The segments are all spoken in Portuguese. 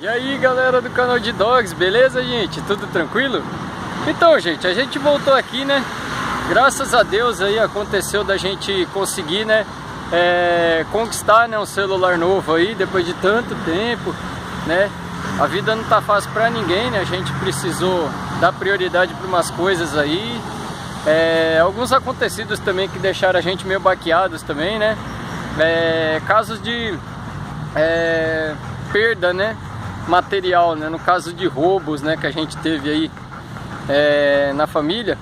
E aí galera do canal de Dogs, beleza gente? Tudo tranquilo? Então gente, a gente voltou aqui, né? Graças a Deus aí aconteceu da gente conseguir, né? Conquistar, né, um celular novo aí depois de tanto tempo, né? A vida não tá fácil pra ninguém, né? A gente precisou dar prioridade para umas coisas aí. Alguns acontecidos também que deixaram a gente meio baqueados também, né? Casos de perda, né? Material, né? No caso de roubos, né? Que a gente teve aí na família.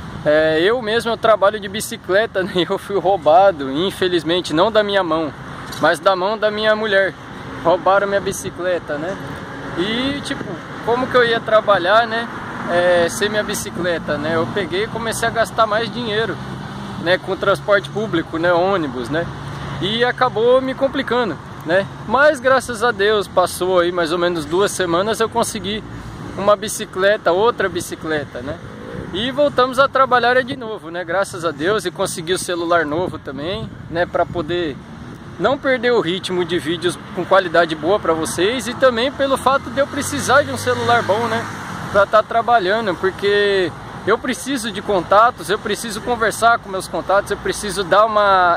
Eu mesmo trabalho de bicicleta, né? Eu fui roubado, infelizmente, não da minha mão, mas da mão da minha mulher. Roubaram minha bicicleta, né? E tipo, como que eu ia trabalhar, né? Sem minha bicicleta, né? Eu peguei e comecei a gastar mais dinheiro, né? Com transporte público, né? Ônibus, né? E acabou me complicando, né? Mas graças a Deus passou aí mais ou menos 2 semanas, eu consegui uma bicicleta, outra bicicleta, né? E voltamos a trabalhar de novo, né? Graças a Deus, e consegui o celular novo também, né? Para poder não perder o ritmo de vídeos com qualidade boa para vocês, e também pelo fato de eu precisar de um celular bom, né? Para estar trabalhando, porque eu preciso de contatos, eu preciso conversar com meus contatos, eu preciso dar uma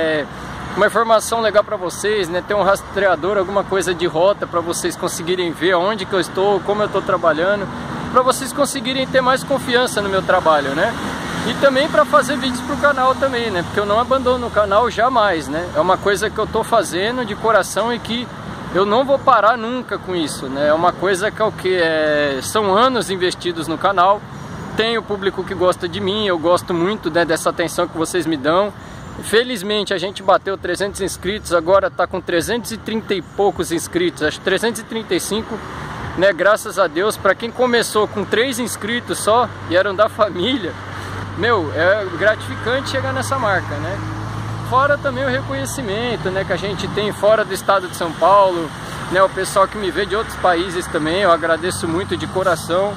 informação legal para vocês, né? Ter um rastreador, alguma coisa de rota para vocês conseguirem ver onde que eu estou, como eu estou trabalhando, para vocês conseguirem ter mais confiança no meu trabalho, né? E também para fazer vídeos para o canal também, né? Porque eu não abandono o canal jamais, né? É uma coisa que eu estou fazendo de coração e que eu não vou parar nunca com isso, né? É uma coisa que são anos investidos no canal. Tenho público que gosta de mim, eu gosto muito, né, dessa atenção que vocês me dão. Felizmente a gente bateu 300 inscritos, agora está com 330 e poucos inscritos, acho 335, né? Graças a Deus. Para quem começou com 3 inscritos só e eram da família, meu, é gratificante chegar nessa marca, né? Fora também o reconhecimento, né, que a gente tem fora do estado de São Paulo, né? O pessoal que me vê de outros países também, eu agradeço muito de coração.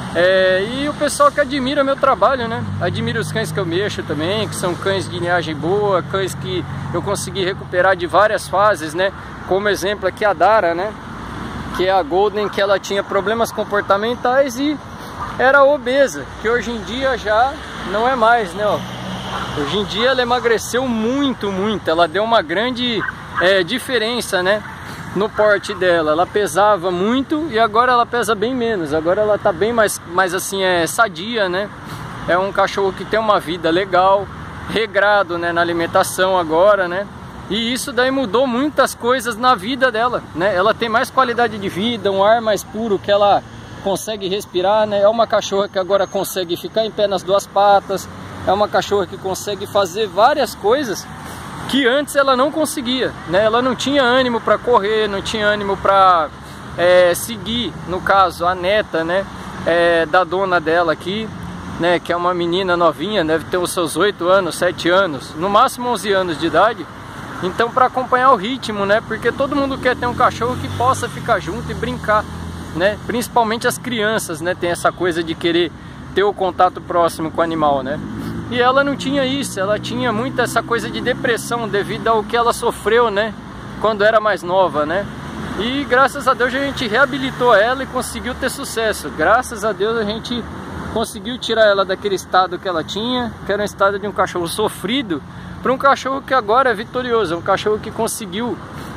E o pessoal que admira meu trabalho, né? Admira os cães que eu mexo também, que são cães de linhagem boa, cães que eu consegui recuperar de várias fases, né? Como exemplo aqui a Dara, né? Que é a Golden, que ela tinha problemas comportamentais e era obesa, que hoje em dia já não é mais, né? Ó, hoje em dia ela emagreceu muito, muito. Ela deu uma grande diferença, né? No porte dela. Ela pesava muito e agora ela pesa bem menos. Agora ela tá bem mais assim, sadia, né? É um cachorro que tem uma vida legal, regrado, né, na alimentação agora, né? E isso daí mudou muitas coisas na vida dela, né? Ela tem mais qualidade de vida, um ar mais puro que ela consegue respirar, né? É uma cachorra que agora consegue ficar em pé nas 2 patas. É uma cachorra que consegue fazer várias coisas que antes ela não conseguia, né? Ela não tinha ânimo para correr, não tinha ânimo para seguir, no caso, a neta, né? Da dona dela aqui, né? Que é uma menina novinha, deve ter os seus 8 anos, 7 anos, no máximo 11 anos de idade. Então, para acompanhar o ritmo, né? Porque todo mundo quer ter um cachorro que possa ficar junto e brincar, né? Principalmente as crianças, né? Tem essa coisa de querer ter o contato próximo com o animal, né? E ela não tinha isso, ela tinha muito essa coisa de depressão devido ao que ela sofreu, né? Quando era mais nova, né? E graças a Deus a gente reabilitou ela e conseguiu ter sucesso. Graças a Deus a gente conseguiu tirar ela daquele estado que ela tinha, que era um estado de um cachorro sofrido, para um cachorro que agora é vitorioso, um cachorro que conseguiu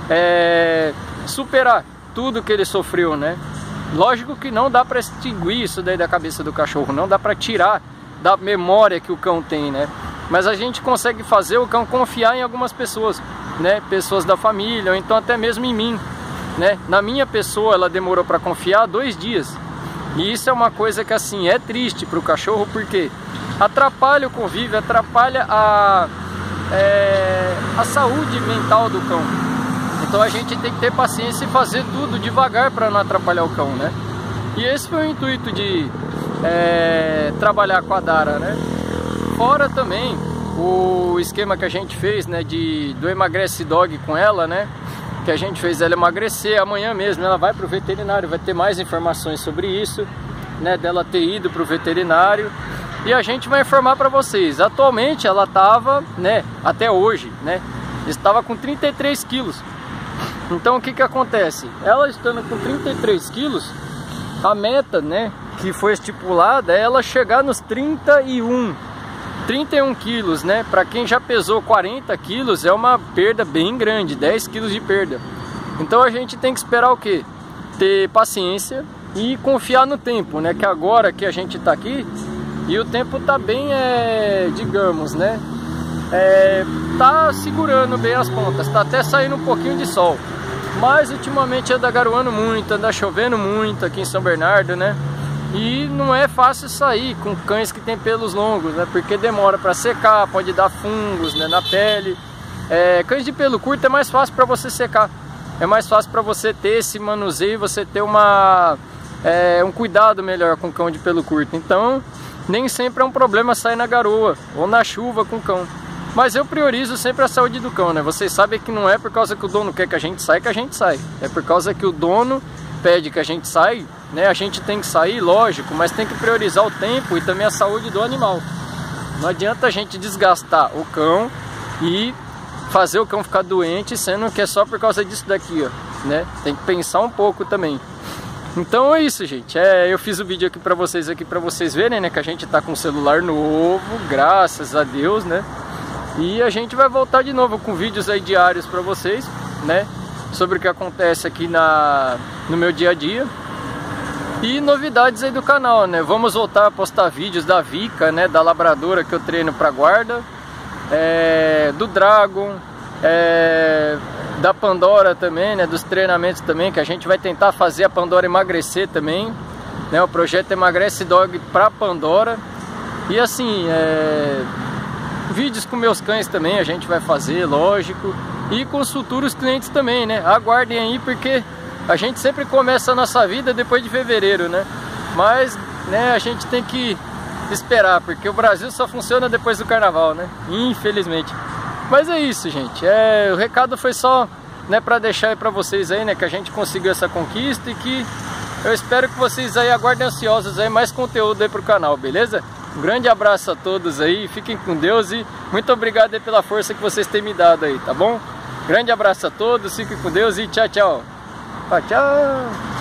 superar tudo que ele sofreu, né? Lógico que não dá para extinguir isso daí da cabeça do cachorro, não dá para tirar da memória que o cão tem, né? Mas a gente consegue fazer o cão confiar em algumas pessoas, né? Pessoas da família, ou então até mesmo em mim, né? Na minha pessoa ela demorou para confiar 2 dias. E isso é uma coisa que assim é triste para o cachorro, porque atrapalha o convívio, atrapalha a saúde mental do cão. Então a gente tem que ter paciência e fazer tudo devagar para não atrapalhar o cão, né? E esse foi o intuito de trabalhar com a Dara, né? Fora também o esquema que a gente fez, né, do Emagrece Dog com ela, né? Que a gente fez ela emagrecer. Amanhã mesmo ela vai para o veterinário, vai ter mais informações sobre isso, né? Dela ter ido para o veterinário. E a gente vai informar para vocês. Atualmente ela estava, né, até hoje, né, estava com 33 quilos. Então o que que acontece? Ela estando com 33 quilos, a meta, né, que foi estipulada é ela chegar nos 31 quilos, né? Para quem já pesou 40 quilos é uma perda bem grande, 10 quilos de perda. Então a gente tem que esperar o quê? Ter paciência e confiar no tempo, né? Que agora que a gente tá aqui e o tempo tá bem, digamos, né? Tá segurando bem as pontas, tá até saindo um pouquinho de sol. Mas ultimamente anda garoando muito, anda chovendo muito aqui em São Bernardo, né? E não é fácil sair com cães que tem pelos longos, né? Porque demora para secar, pode dar fungos, né, na pele. Cães de pelo curto é mais fácil para você secar. É mais fácil para você ter esse manuseio, você ter um cuidado melhor com o cão de pelo curto. Então, nem sempre é um problema sair na garoa ou na chuva com o cão. Mas eu priorizo sempre a saúde do cão, né? Vocês sabem que não é por causa que o dono quer que a gente sai. É por causa que o dono pede que a gente saia, né? A gente tem que sair, lógico, mas tem que priorizar o tempo e também a saúde do animal. Não adianta a gente desgastar o cão e fazer o cão ficar doente, sendo que é só por causa disso daqui, ó, né? Tem que pensar um pouco também. Então é isso, gente. Eu fiz o vídeo aqui pra vocês verem, né? Que a gente tá com um celular novo, graças a Deus, né? E a gente vai voltar de novo com vídeos aí diários pra vocês, né? Sobre o que acontece aqui no meu dia a dia. E novidades aí do canal, né? Vamos voltar a postar vídeos da Vika, né? Da labradora que eu treino pra guarda. Do Dragon. Da Pandora também, né? Dos treinamentos também, que a gente vai tentar fazer a Pandora emagrecer também, né? O projeto Emagrece Dog pra Pandora. E assim, vídeos com meus cães também a gente vai fazer, lógico. E com os futuros clientes também, né? Aguardem aí, porque a gente sempre começa a nossa vida depois de fevereiro, né? Mas, né, a gente tem que esperar, porque o Brasil só funciona depois do carnaval, né? Infelizmente. Mas é isso, gente. O recado foi só, né, para deixar aí para vocês aí, né, que a gente conseguiu essa conquista e que eu espero que vocês aí aguardem ansiosos aí mais conteúdo aí pro canal, beleza? Um grande abraço a todos aí, fiquem com Deus e muito obrigado aí pela força que vocês têm me dado aí, tá bom? Grande abraço a todos, fiquem com Deus e tchau, tchau. Tchau.